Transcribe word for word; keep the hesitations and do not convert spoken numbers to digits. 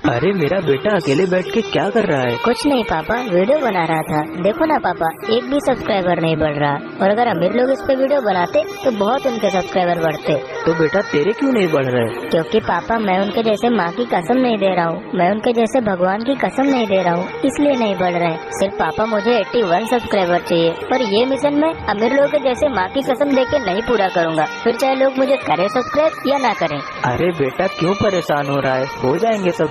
अरे मेरा बेटा अकेले बैठ के क्या कर रहा है? कुछ नहीं पापा, वीडियो बना रहा था। देखो ना पापा, एक भी सब्सक्राइबर नहीं बढ़ रहा, और अगर अमीर लोग इस पे वीडियो बनाते तो बहुत उनके सब्सक्राइबर बढ़ते। तो बेटा तेरे क्यों नहीं बढ़ रहे? क्योंकि पापा मैं उनके जैसे माँ की कसम नहीं दे रहा हूँ, मैं उनके जैसे भगवान की कसम नहीं दे रहा हूँ, इसलिए नहीं बढ़ रहे। सिर्फ पापा मुझे इक्यासी सब्सक्राइबर चाहिए, और ये मिशन मैं अमीर लोगों के जैसे माँ की कसम दे के नहीं पूरा करूँगा, फिर चाहे लोग मुझे करें सब्सक्राइब या ना करें। अरे बेटा क्यों परेशान हो रहा है, हो जाएंगे सब।